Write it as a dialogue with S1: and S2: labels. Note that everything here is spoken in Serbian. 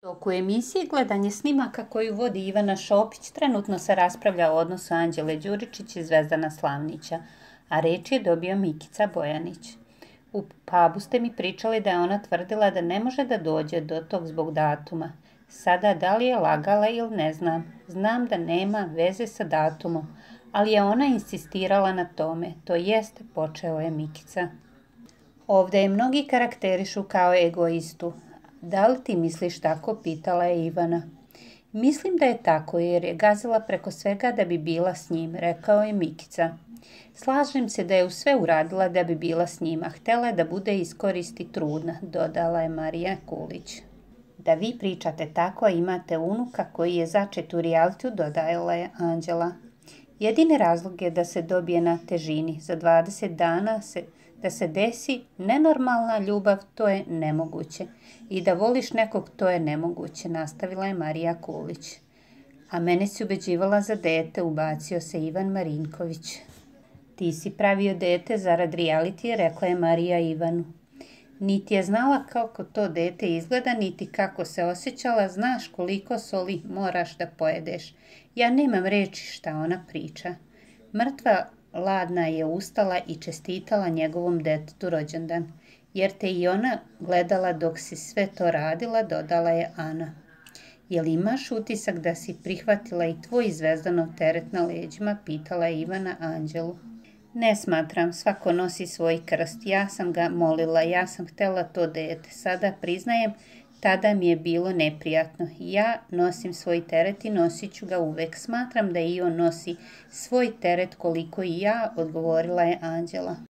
S1: Toku emisije gledanje snimaka koju vodi Ivana Šopić trenutno se raspravlja o odnosu Anđele Đuričić i Zvezdana Slavnića, a reč je dobio Mikica Bojanić. U pubu ste mi pričali da je ona tvrdila da ne može da dođe do tog zbog datuma. Sada da li je lagala ili ne znam. Znam da nema veze sa datumom, ali je ona insistirala na tome, to jeste, počeo je Mikica. Ovde je mnogi karakterišu kao egoistu. Da li ti misliš tako, pitala je Ivana. Mislim da je tako jer je gazila preko svega da bi bila s njim, rekao je Mikica. Slažem se da je u sve uradila da bi bila s njima, htela je da bude iskoristi trudna, dodala je Marija Kulić. Da vi pričate tako, a imate unuka koji je začet u realitiju, dodala je Anđela. Jedini razlog je da se dobije na težini. Za 20 dana da se desi nenormalna ljubav, to je nemoguće. I da voliš nekog, to je nemoguće, nastavila je Marija Kulić. A mene si ubeđivala za dete, ubacio se Ivan Marinković. Ti si pravio dete zarad realitije, rekla je Marija Ivanu. Niti je znala kako to dete izgleda, niti kako se osjećala, znaš koliko soli moraš da pojedeš. Ja nemam reči šta ona priča. Mrtva ladna je ustala i čestitala njegovom detetu rođendan, jer te i ona gledala dok si sve to radila, dodala je Ana. Jel imaš utisak da si prihvatila i tvoj Zvezdanov teret na leđima, pitala je Ivana Anđelu. Ne smatram, svako nosi svoj krst, ja sam ga molila, ja sam htela to dete, sada priznajem, tada mi je bilo neprijatno. Ja nosim svoj teret i nosit ću ga uvek, smatram da i on nosi svoj teret koliko i ja, odgovorila je Anđela.